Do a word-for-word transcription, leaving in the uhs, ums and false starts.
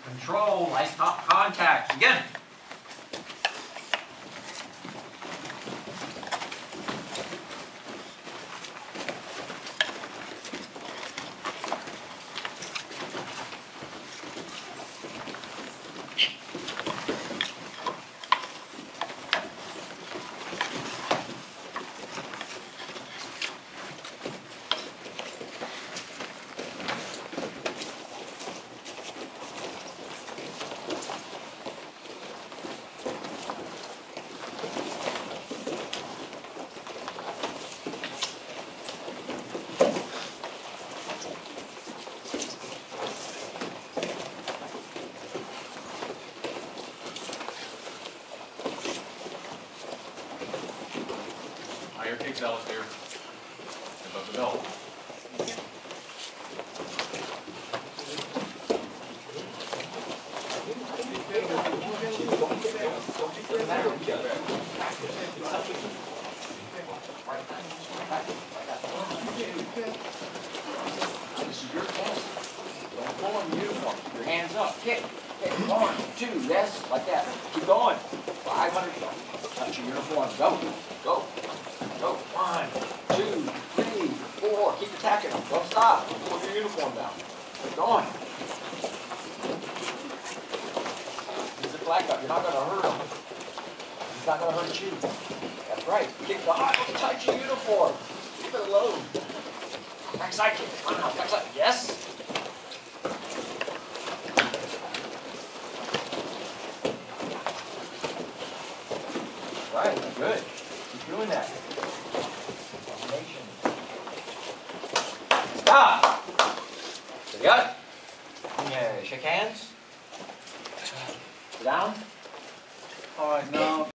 Control, light top contact. Begin. Higher kicks Alistair. Above the belt. This is your chance. Don't pull on your uniform. Keep your hands up. Kick. Kick. One, two, yes, like that. Keep going. five hundred. Touch your uniform. Go. Go. Go. One, two, three, four. Keep attacking them. Don't stop. Pull your uniform down. Keep going. Use the flag up. You're not going to hurt him. He's not going to hurt you. That's right. Keep going. Touch your uniform. Keep it low. Backside kick. Come on now. Backside. Yes. Right. Good. Keep doing that. Combination. Stop. So you got it. Yeah. Shake hands. Sit down. All right, now.